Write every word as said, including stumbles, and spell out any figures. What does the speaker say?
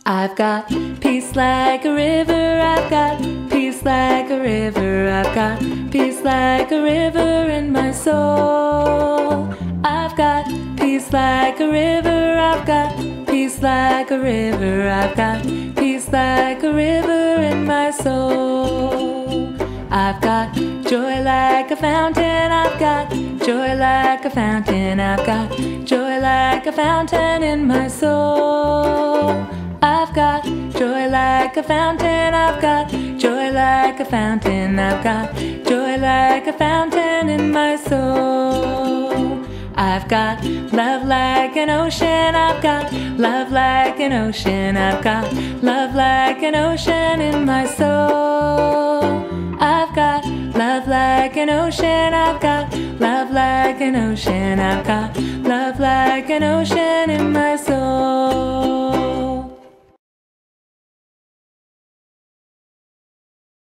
I've got peace like a river, I've got peace like a river, I've got peace like a river in my soul. I've got peace like a river, I've got peace like a river, I've got peace like a river in my soul. I've got joy like a fountain, I've got joy like a fountain, I've got joy like a fountain in my soul. I've got joy like a fountain, I've got joy like a fountain, I've got joy like a fountain in my soul. I've got love like an ocean, I've got love like an ocean, I've got love like an ocean in my soul. I've got love like an ocean, I've got love like an ocean, I've got love like an ocean in my soul.